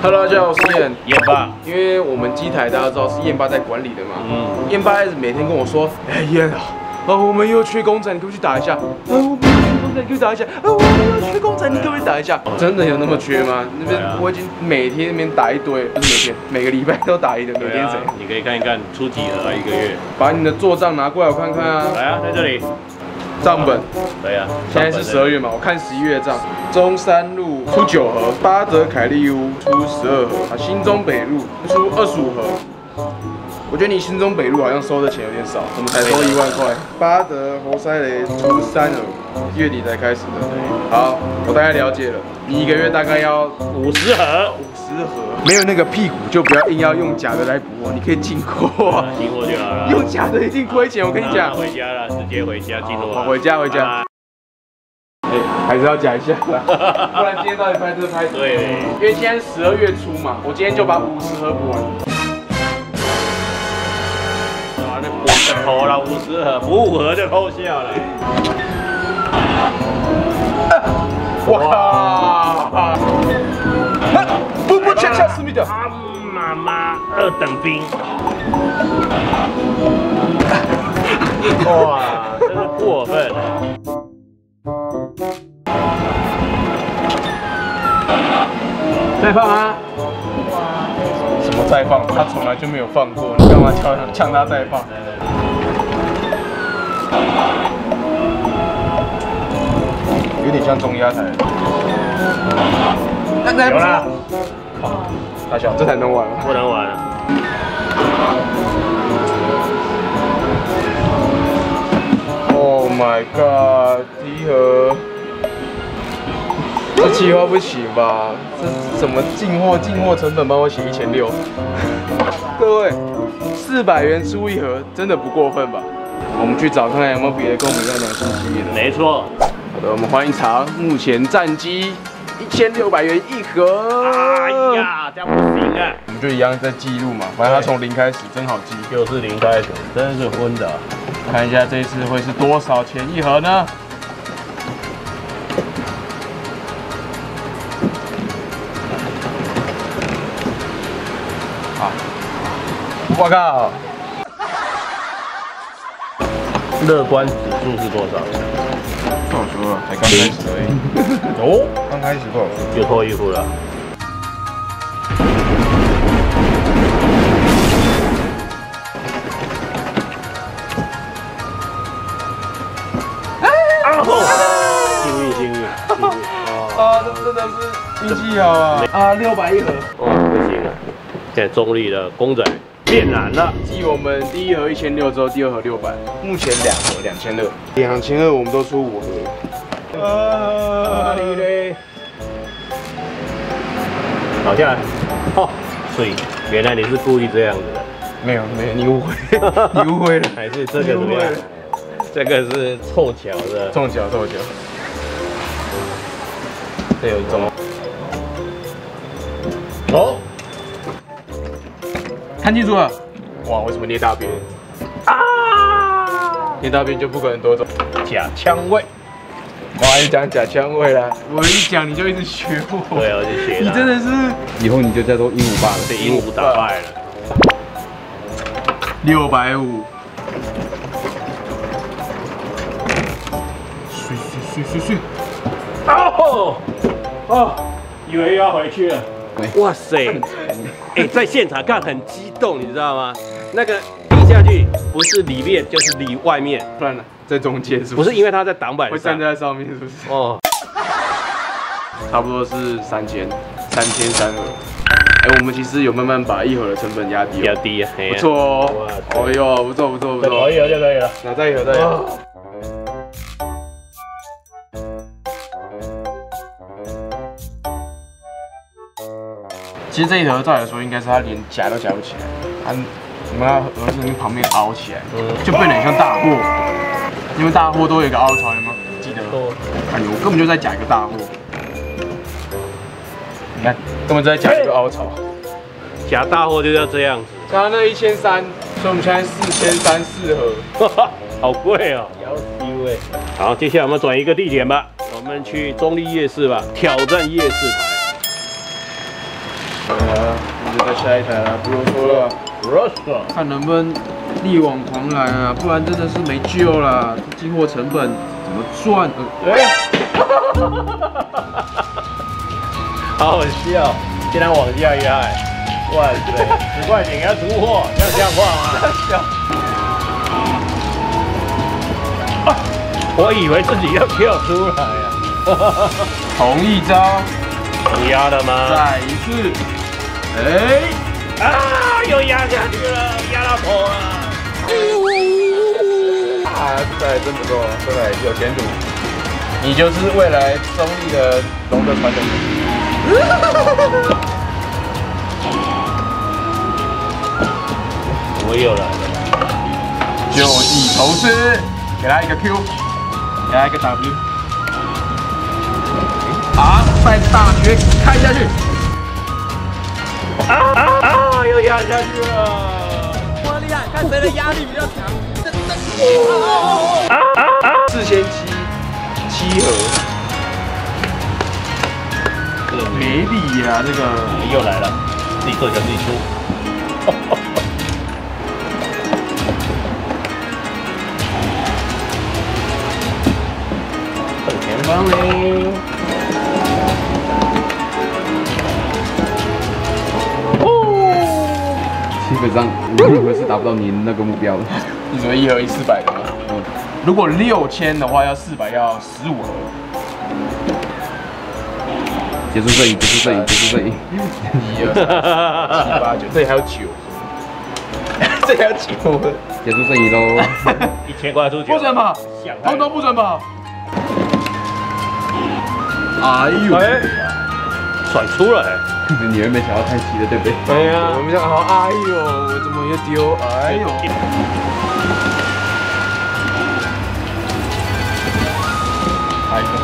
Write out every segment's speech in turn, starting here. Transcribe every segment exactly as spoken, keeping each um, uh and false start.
Hello， 大家好，我是燕燕爸。因为我们机台大家知道是燕爸在管理的嘛， 嗯， 燕爸一直每天跟我说，哎燕啊，啊我们又缺公仔，你可不可以去打一下？啊我们又缺公仔，你可以打一下？啊我们又缺公仔，你可不可以打一下？真的有那么缺吗？那边我已经每天那边打一堆，不是每天，每个礼拜都打一堆，每天谁？ 你可以看一看出几盒啊，一个月。 把你的做账拿过来我看看啊。 来啊，在这里。 账本， 对啊， 现在是十二月嘛，我看十一月账。中山路出九盒，巴德凯利屋出十二盒，啊，新中北路出二十五盒。我觉得你新中北路好像收的钱有点少，怎么才收一万块？巴德侯赛雷出三盒，月底才开始的。好，我大概了解了，你一个月大概要五十盒， 五十盒，没有那个屁股就不要硬要用假的来补哦，你可以进货啊， 进货就好了。 用假的一定亏钱，我跟你讲。 回家了，直接回家进货。 好，回家回家。 哎，还是要讲一下啦，不然今天到底拍这拍什么？ 对， 因为现在是十二月初嘛，我今天就把五十盒补完。 哇，那补个头了，五十盒，补五盒就偷笑了。 哇！不不，恰恰思密达。 啊妈妈，二等兵。哇，真是过分。 再放啊！什么再放？他从来就没有放过，你干嘛呛呛他再放？有点像中压台。那有啦！ 靠，大小这才能玩吗？ 不能玩了。 Oh my god！ 第一盒。 这计划不行吧？这怎么进货？进货成本帮我写一千六，各位，四百元出一盒，真的不过分吧？我们去找看看有没有别的跟我们一样良心企业的。 没错。 好的，我们欢迎查，目前战机一千六百元一盒。 哎呀，这样不行啊！ 我们就一样在记录嘛，反正它从零开始，真好记。 又是零开始，真是昏的。 看一下这一次会是多少钱一盒呢？ 我靠！ 乐观指数是多少？ 不好说了，才刚开始而已。哦，刚开始不好说。 又脱衣服了。幸运幸运幸运！ 啊，这真的是运气好啊！啊，六百一盒。 哦，不行了，现在中立的公仔。 变难了。 继我们第一盒一千六之后，第二盒六百，目前两盒两千二，两千二我们都出五盒。啊，你嘞？ 倒下来。哦，所以原来你是故意这样子的。 没有没有，你误会，你误会了。 还是这个怎么样？这个是凑巧的。 凑巧凑巧。这有一种。哦。 看清楚了！哇，为什么捏大边？啊！捏大边就不可能多种假枪味。我还是讲假枪味啦，我一讲你就一直学我。 对，我就学。 你真的是，以后你就叫做鹦鹉爸了。 被鹦鹉打败了。 六百五。睡睡睡睡睡。 哦哦，以为要回去了。 哇塞！哎，在现场看很激动，你知道吗？那个滴下去不是里面就是里外面， 算了，在中间是不是？ 不是因为它在挡板上， 会站在上面是不是？ 哦，差不多是三千，三千三盒。哎，我们其实有慢慢把一盒的成本压低， 压低， 不错哦。哦哟，不错不错不错， 可以了就可以了。 那再一盒再一盒。 其实这一盒照理来说，应该是它连夹都夹不起来，它我们要盒子从旁边凹起来，嗯，就变得很像大货。因为大货都有一个凹槽，有没有记得？哎呦，我根本就在夹一个大货。你看，根本就在夹一个凹槽。 夹大货就要这样子。 刚刚那一千三，所以我们现在四千三四盒， 好贵哦，要死喂。好，接下来我们转一个地点吧，我们去中立夜市吧，挑战夜市台。 对啊，那就再下一台了，不啰嗦了。 不啰嗦， 看能不能力挽狂澜啊，不然真的是没救啦。进货成本怎么赚？哎、呃， 好好笑，竟然往下压，哇塞，十块钱要出货，这样像话吗？笑。啊，我以为自己要跳出来呀。 同一招， 有压了吗？ 再一次，哎、 欸，啊，又压下去了，压到头了。 啊，这台真不错，这台有前途。你就是未来中立的龙的传承人。 我又来了， 就地投资，给他一个 Q， 给他一个 W。啊，再大绝开下去。 啊啊啊！又压下去了。 哇，厉害！看谁的压力比较强。 啊啊啊！ 四千七七盒，没力呀，这个又来了，自己做小自己出。很前方嘞。 基本上你一盒是达不到你那个目标的。 你说一盒一四百的吗？嗯。如果六千的话，要四百要十五盒。 结束摄影，结束摄影，结束摄影。 一二三七八九，这里还有九。这里还有九。 结束摄影喽。 一千块出去。 不准跑，通通不准跑。哎呦！哎， 甩出来。 你原本想要太细的，对不对？ 对呀， 我们想好，哎呦，我怎么又丢？哎呦！下一个。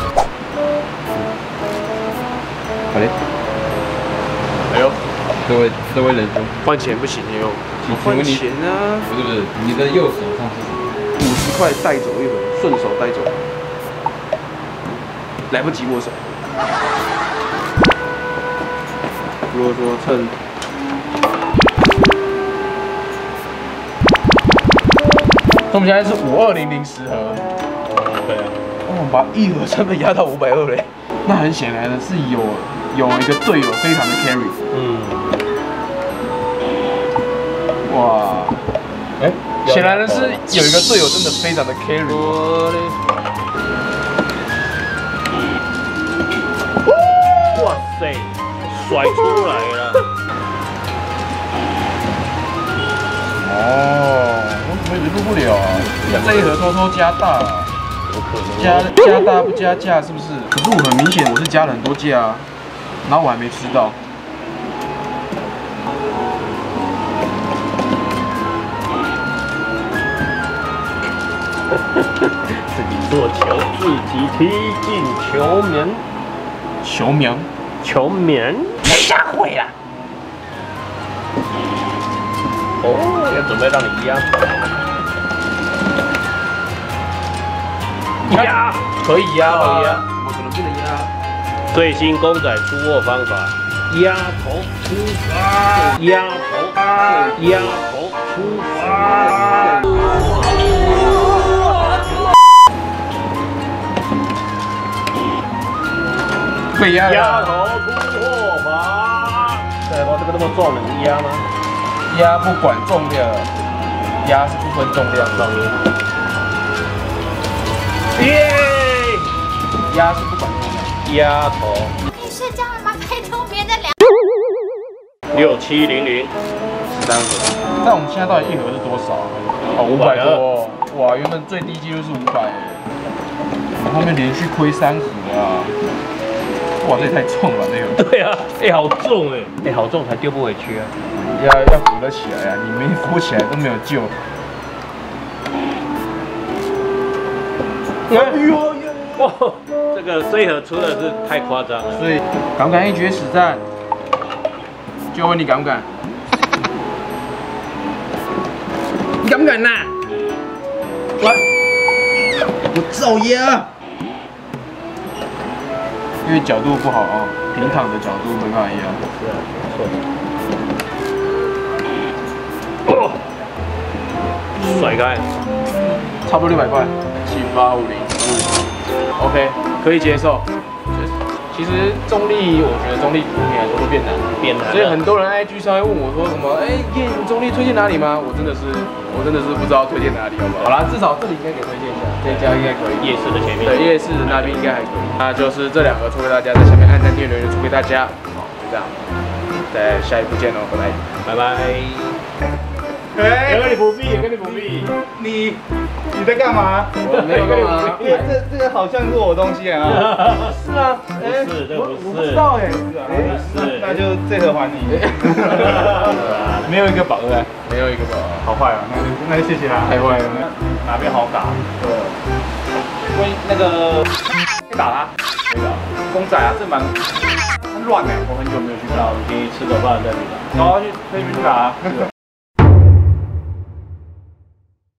好嘞。 哎呦， 这位这位仁兄， 换钱不行哟。换钱啊！ 不是不是，你的右手上是什么？ 五十块带走一盒，顺手带走。来不及握手。如果说趁，我们现在是五二零零十盒， 对啊， 我们把一盒成本压到五百二嘞，那很显然的是有有一个队友非常的 carry， 嗯， 哇，哎，显然的是有一个队友真的非常的 carry， 哇塞！甩出来了！ 哦，我怎么一直录不了啊？这一盒偷偷加大、啊， 有可能加加大不加价是不是？可是我很明显我是加了很多价啊，然后我还没吃到。 自己做球，自己踢进球门， 球名。 球门下回了。哦，要准备让你压。压， 可以压吗？ 可以压， 怎么可能不能压？ 最新公仔出货方法：压头出发，压头，压头出发。 被压了。 压头出货法。对，我这个那么重的，你压吗？ 压不管重量，压是不分重量的。 耶！ 压是不管重量。 压头。 可以睡觉了吗？拜托，别再聊。 六七零零， 十三盒。但我们现在到底一盒是多少？哦，五百多。哇，原本最低纪录是五百。我们后面连续亏三盒啊！哇，这也太重了，这个。 对啊，哎、欸，好重哎、欸，哎、欸，好重才丢不回去啊！ 要要扶得起来啊，你没扶起来都没有救。 哎呦哇，这个这一盒出的是太夸张了。 所以敢不敢一决实战？就问你敢不敢？你敢不敢呐？来，我照压。 因为角度不好哦，平躺的角度没办法一样。 是啊，不错。哦，甩开， 差不多六百块，七八五零，OK， 可以接受。其实中立，我觉得中立普遍来说会变难， 变难。 所以很多人 I G 上会问我说什么，哎，耶，你中立推荐哪里吗？我真的是，我真的是不知道推荐哪里，好不好？好啦，至少这里应该可以推荐一下，这一家应该可以。 夜市的前面。 对，夜市那边应该还可以。那就是这两个出给大家，在下面按赞、订阅、留言出给大家。好，就这样，在下一步见喽，拜拜， 拜拜。 哎， 有跟你不必，有跟你不必。 你你在干嘛？ 我没有干嘛。 这这这个好像是我的东西啊。 是吗？ 不是，这不是。 我不知道哎。 哎， 是， 那就这盒还你。没有一个宝对不对？ 没有一个吧。 好坏啊，那就那就谢谢啦。 太坏了。 哪边好打？对。关于那个打他，那个公仔啊，这蛮很乱哎，我很久没有去打， 你吃个饭再去打。 然后去菲律宾打。